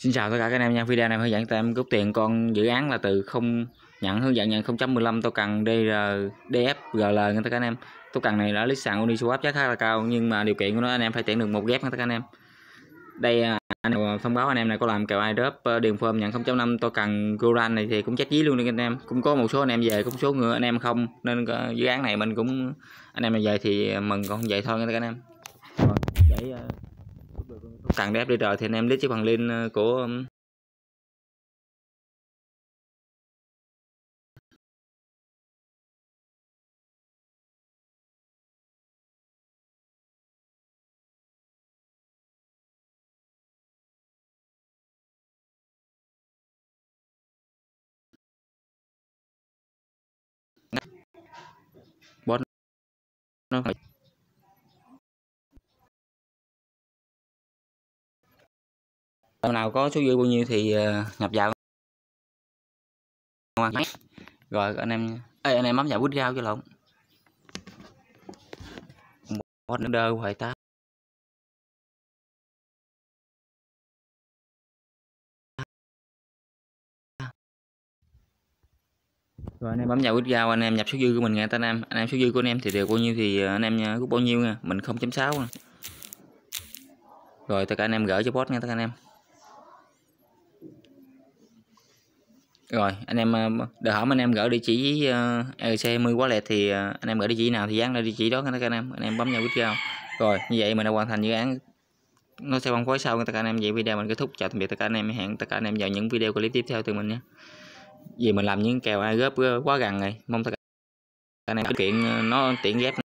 Xin chào tất cả các anh em nha. Video này hướng dẫn tụi em rút tiền con dự án là từ không nhận hướng dẫn nhận 0.15 token DFGL nha tất cả anh em. Token này đã list sàn Uniswap giá khá là cao, nhưng mà điều kiện của nó anh em phải tuyển được 1 ghép nha tất cả anh em. Đây anh thông báo anh em này có làm kèo airdrop điền form nhận 0.5 token Goran này thì cũng chết dí luôn đi anh em. Cũng có một số anh em về, có một số người anh em không, nên dự án này mình cũng anh em này về thì mừng, còn không vậy thôi nha tất cả anh em. Để cần để FDR thì anh em list chiếc phần link của bot nó nào có số dư bao nhiêu thì nhập vào rồi anh em. Ê, anh em bấm vào quýt rau cho lộn bot nó đơ hoài ta. Rồi anh em bấm vào quýt rau, anh em nhập số dư của mình nha anh em. Anh em số dư của anh em thì đều bao nhiêu thì anh em rút bao nhiêu nha, mình 0.6 nè. Rồi tất cả anh em gửi cho bot nha tất cả anh em. Rồi anh em đợi hỏi anh em gửi địa chỉ ERC10 wallet thì anh em gửi địa chỉ nào thì dán lên địa chỉ đó tất cả anh em bấm vào quýt rau. Rồi như vậy mình đã hoàn thành dự án, nó sẽ phân phối sau tất cả anh em. Vậy video mình kết thúc, chào tạm biệt tất cả anh em, hẹn tất cả anh em vào những video clip tiếp theo từ mình nhé. Vì mình làm những kèo airdrop quá gần rồi, mong tất cả anh em thực hiện nó tiện ghép.